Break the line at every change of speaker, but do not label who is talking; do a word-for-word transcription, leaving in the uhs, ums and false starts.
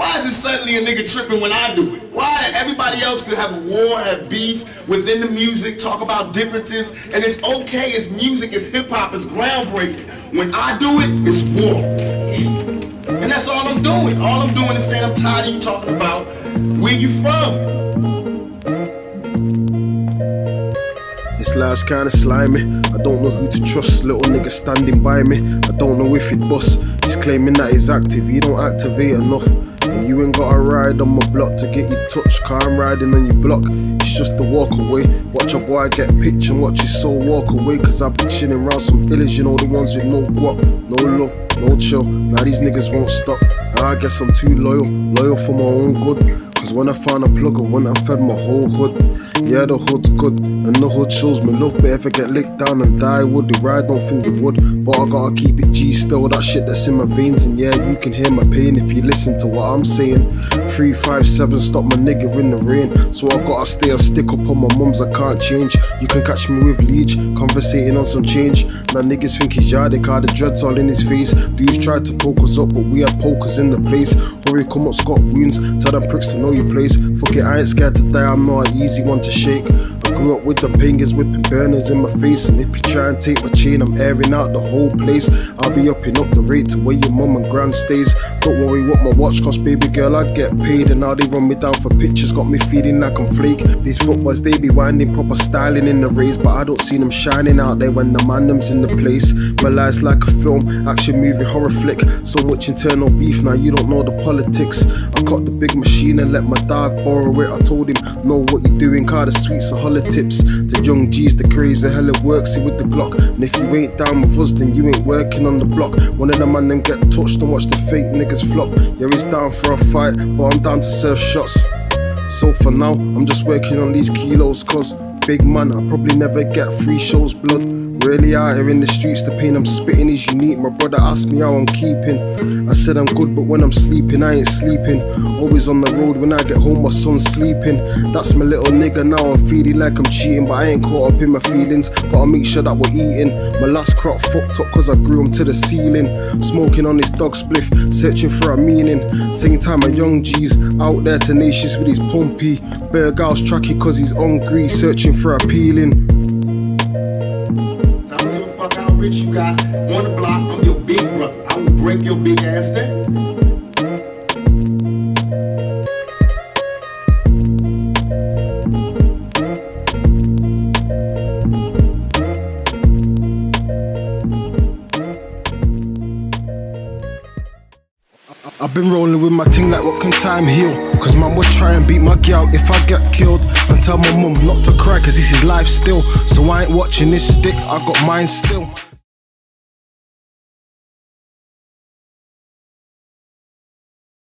Why is it suddenly a nigga tripping when I do it? Why everybody else could have a war, have beef within the music, talk about differences, and it's okay, it's music, it's hip-hop, it's groundbreaking. When I do it, it's war. And that's all I'm doing. All I'm doing is saying I'm tired of you talking about where you from.
This life's kinda slimy, I don't know who to trust. Little nigga standing by me, I don't know if he'd bust. He's claiming that he's active, he don't activate enough. And you ain't gotta ride on my block to get your touch, car I'm riding on your block, it's just a walk away. Watch a boy get pitch and watch his soul walk away. Cause I be chilling round some illies, you know, the ones with no guap, no love, no chill. Now these niggas won't stop, and I guess I'm too loyal, loyal for my own good. Cause when I found a plug and when I fed my whole hood, yeah, the hood's good, and the hood shows me love. But if I get licked down and die, would the ride? Don't think it would. But I gotta keep it G still, that shit that's in my veins. And yeah, you can hear my pain if you listen to what I'm saying. Three, five, seven, stop my nigga in the rain. So I gotta stay a stick up on my mums, I can't change. You can catch me with Leech, conversating on some change. Now niggas think he's yardic, the dreads all in his face. Dudes try to poke us up, but we had pokers in the place. Hurry, come up, got wounds, tell them pricks to know your place. Fuck it, I ain't scared to die, I'm not an easy one to shake. I grew up with the bangers, whipping burners in my face. And if you try and take my chain, I'm airing out the whole place. I'll be upping up the rate to where your mum and gran stays. Don't worry what my watch cost, baby girl, I'd get paid. And now they run me down for pictures, got me feeling like I'm flake. These footboys, they be winding, proper styling in the race. But I don't see them shining out there when the man them's in the place. My life's like a film, action movie, horror flick. So much internal beef, now you don't know the politics. I caught the big machine and let my dog borrow it. I told him, know what you're doing, car the sweets are holler tips. The young G's, the crazy, hell it works it with the Glock. And if you ain't down with us, then you ain't working on the block. One of them man them get touched and watch the fake niggas flop. Yeah, he's down for a fight, but I'm down to serve shots. So for now, I'm just working on these kilos. Cause big man, I probably never get free shows, blood. Really out here in the streets, the pain I'm spitting is unique. My brother asked me how I'm keeping. I said I'm good, but when I'm sleeping, I ain't sleeping. Always on the road, when I get home, my son's sleeping. That's my little nigga, now I'm feeling like I'm cheating. But I ain't caught up in my feelings, gotta make sure that we're eating. My last crop fucked up cause I grew him to the ceiling. Smoking on this dog spliff, searching for a meaning. Same time a young G's, out there tenacious with his pumpy. Berghaus tracky cause he's hungry, searching for appealing.
Rich you got on the block, I'm your big brother. I will break your big ass down.
I've been rolling with my ting like what can time heal. Cause man would try and beat my gal if I get killed. And tell my mum not to cry cause this is life still. So I ain't watching this stick, I got mine still.